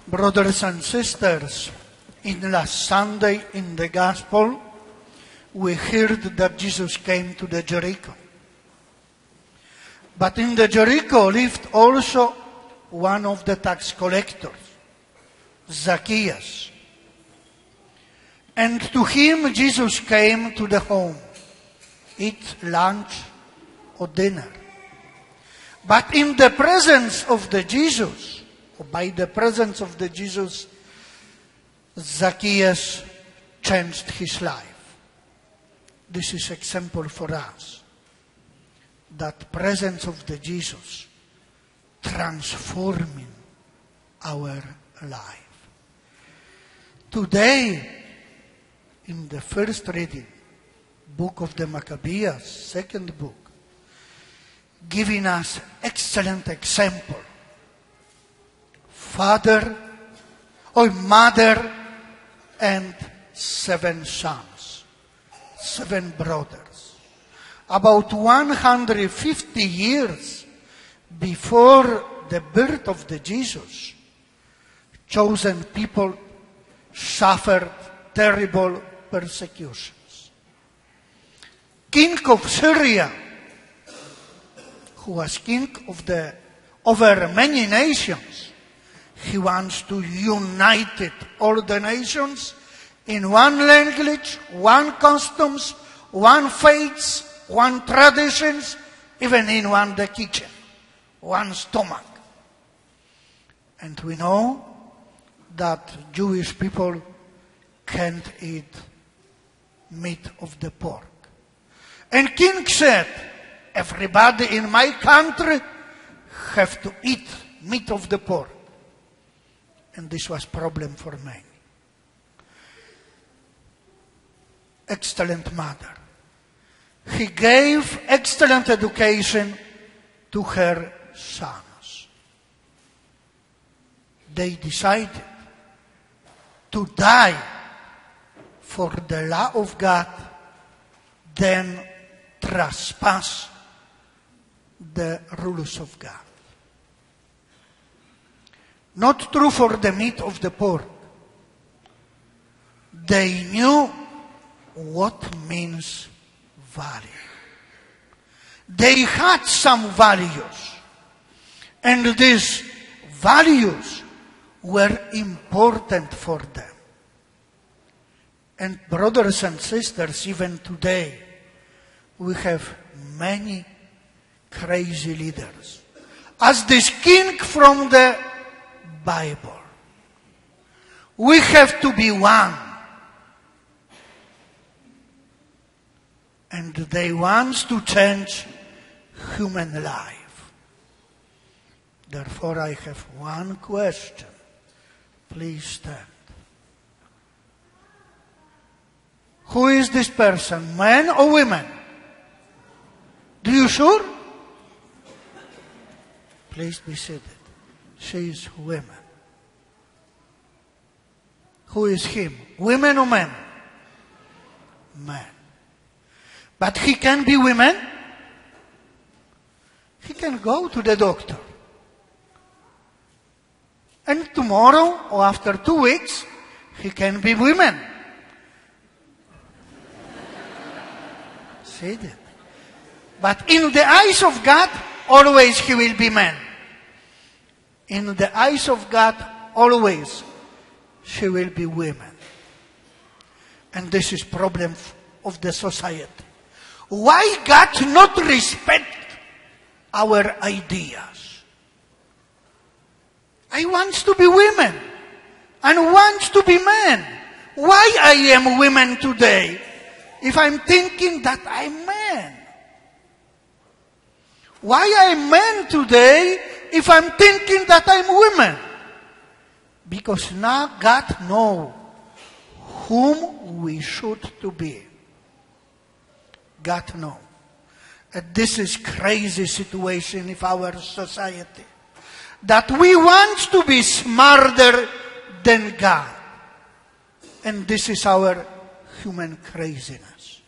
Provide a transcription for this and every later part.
Brothers and sisters, in last Sunday in the Gospel, we heard that Jesus came to the Jericho. But in the Jericho lived also one of the tax collectors, Zacchaeus. And to him Jesus came to the home, eat lunch or dinner. But in the presence of the Jesus, or by the presence of the Jesus, Zacchaeus changed his life. This is example for us. That presence of the Jesus transforming our life. Today, in the first reading, book of the Maccabees, second book, giving us excellent example. Father or mother and 7 sons, 7 brothers. About 150 years before the birth of the Jesus, chosen people suffered terrible persecutions. King of Syria, who was king over many nations, he wants to unite all the nations in one language, one customs, one faiths, one traditions, even in one the kitchen, one stomach. And we know that Jewish people can't eat meat of the pork. And king said, everybody in my country have to eat meat of the pork. And this was problem for many. Excellent mother. He gave excellent education to her sons. They decided to die for the law of God, then trespass the rules of God. Not true for the meat of the pork. They knew what means value. They had some values, and these values were important for them. And brothers and sisters, even today, we have many crazy leaders. As this king from the Bible, we have to be one. And they want to change human life. Therefore, I have one question. Please stand. Who is this person, man or woman? Do you sure? Please be seated. She is woman. Who is him? Women or man? Man. But he can be women. He can go to the doctor. And tomorrow or after 2 weeks, he can be women. See that? But in the eyes of God, always he will be man. In the eyes of God, always she will be women. And this is problem of the society. Why God not respect our ideas? I want to be women and want to be men. Why I am women today if I'm thinking that I'm man? Why I'm man today if I'm thinking that I'm women? Because now God knows whom we should to be. God knows. And this is crazy situation in our society. That we want to be smarter than God. And this is our human craziness.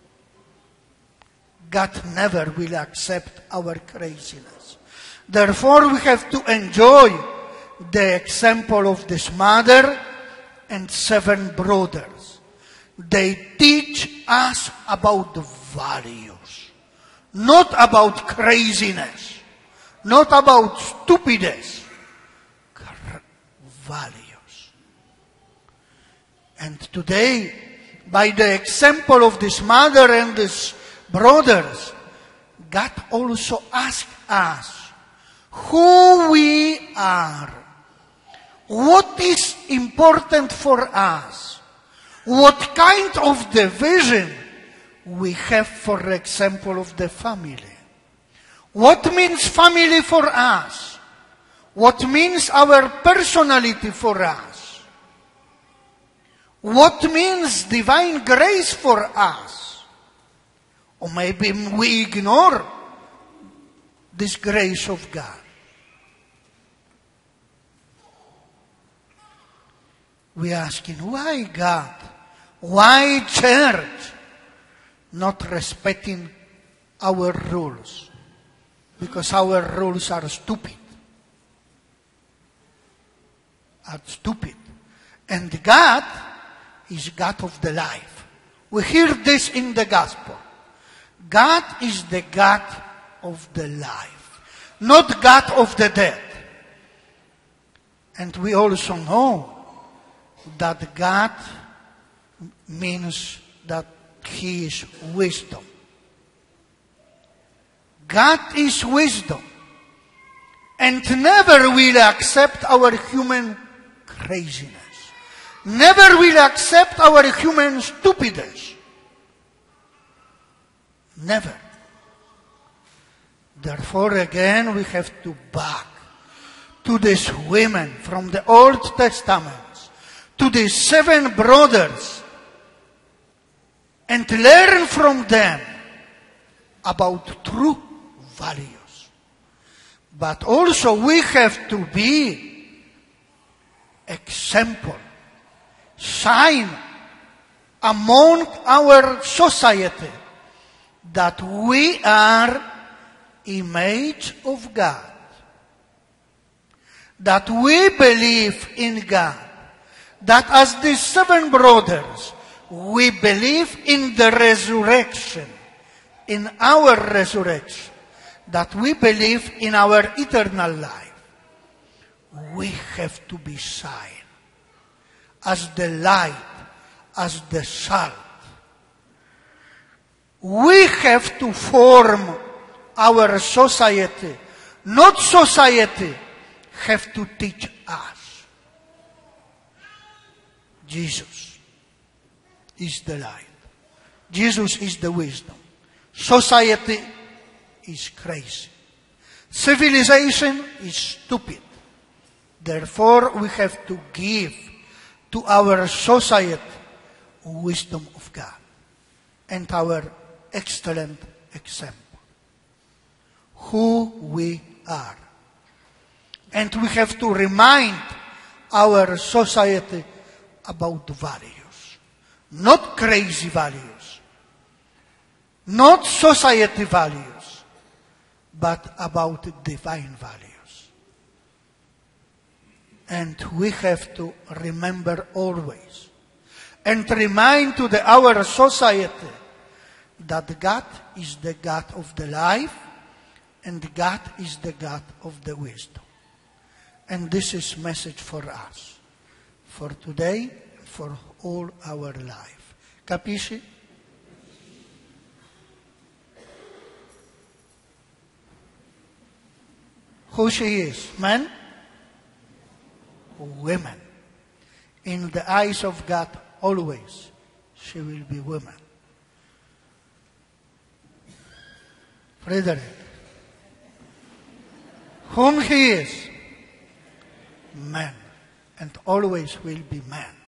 God never will accept our craziness. Therefore, we have to enjoy the example of this mother and 7 brothers. They teach us about the values, not about craziness, not about stupidness, values. And today, by the example of this mother and these brothers, God also asks us who we are, what is important for us, what kind of the vision we have, for example, of the family. What means family for us? What means our personality for us? What means divine grace for us? Or maybe we ignore this grace of God. We are asking, why God? Why church? Not respecting our rules. Because our rules are stupid. And God is God of the life. We hear this in the gospel. God is the God of the life, not God of the dead. And we also know that God means that He is wisdom. God is wisdom, and never will accept our human craziness. Never will accept our human stupidness. Never. Therefore, again, we have to back to these women from the Old Testament, to these 7 brothers, and learn from them about true values. But also we have to be example, sign among our society that we are image of God, that we believe in God, that as these 7 brothers, we believe in the resurrection, in our resurrection, that we believe in our eternal life. We have to be seen as the light, as the salt. We have to form our society, not society have to teach us. Jesus is the light. Jesus is the wisdom. Society is crazy. Civilization is stupid. Therefore, we have to give to our society wisdom of God and our excellent example. Who we are. And we have to remind our society about values. Not crazy values. Not society values. But about divine values. And we have to remember always and remind to our society that God is the God of the life and God is the God of the wisdom. And this is message for us, for today, for all our life. Capisci? Who she is? Men? Women. In the eyes of God, always, she will be woman. Frederick. Whom he is? Man. And always will be man.